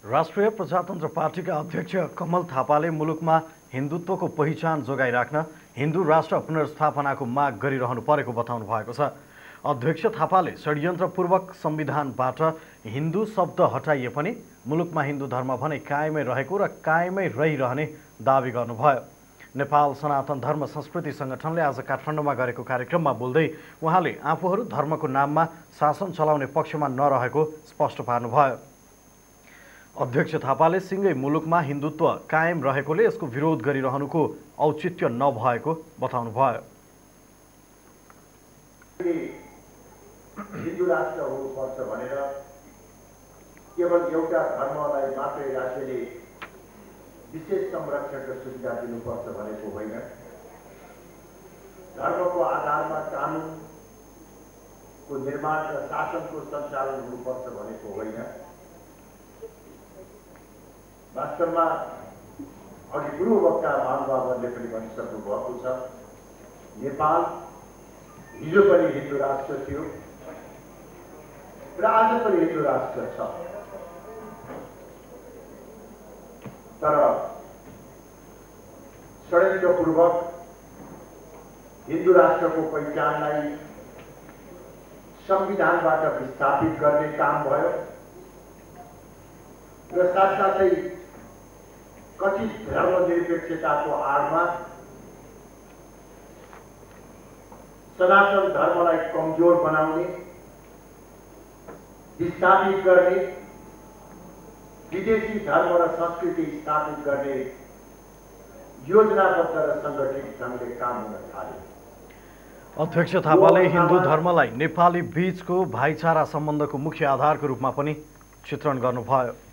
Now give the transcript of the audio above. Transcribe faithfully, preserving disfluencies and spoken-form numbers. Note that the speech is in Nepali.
राष्ट्रिय प्रजातन्त्र पार्टीका अध्यक्ष कमल थापाले मुलुकमा हिन्दुत्वको पहिचान जोगाइराख्न हिन्दू राष्ट्र पुनर्स्थापनाको माग गरिरहनु परेको बताउनु भएको छ। अध्यक्ष थापाले षड्यन्त्रपूर्वक संविधानबाट हिन्दू शब्द हटाइए पनि मुलुकमा हिन्दू धर्म भने कायमै रहेको र कायमै रहिरहने दावी गर्नुभयो। नेपाल सनातन धर्म संस्कृति संगठनले आज काठमाडौँमा गरेको कार्यक्रममा बोल्दै उहाँले आफूहरू धर्मको नाममा शासन चलाउने पक्षमा नरहेको स्पष्ट पार्नुभयो। अध्यक्ष थापाले सिंगै मुलुकमा हिन्दुत्व कायम रहेकोले यसको विरोध गरिरहनुको औचित्य नभएको बताउनुभयो। हिन्दू राष्ट्र हुनुपर्छ भनेर केवल एउटा धर्मलाई मात्रै राज्यले विशेष संरक्षणको सुविधा दिनुपर्छ भनेको होइन। धर्मको आधारमा कानुनको निर्माण र शासनको सञ्चालन हुनुपर्छ भनेको होइन। वास्तवमा अघि पूर्व वक्ता महानुभावहरूले पनि भनिसक्नु भएको छ, नेपाल हिजो पनि हिन्दू राष्ट्र थियो र आज पनि हिन्दू राष्ट्र छ। तर षड्यन्त्रपूर्वक हिन्दू राष्ट्रको पहिचानलाई संविधानबाट विस्थापित गर्ने काम भयो र साथसाथै कथित धर्मनिरपेक्षताको आडमा सनातन धर्मलाई कमजोर बनाउने, विस्थापित गर्ने, विदेशी धर्म र संस्कृति स्थापित गर्ने योजनाबद्ध र संगठित ढंगले काम हुन थाल्यो। अध्यक्ष थापाले हिन्दू धर्मलाई नेपाली बीचको भाइचारा सम्बन्धको मुख्य आधारको रूपमा पनि चित्रण गर्नुभयो।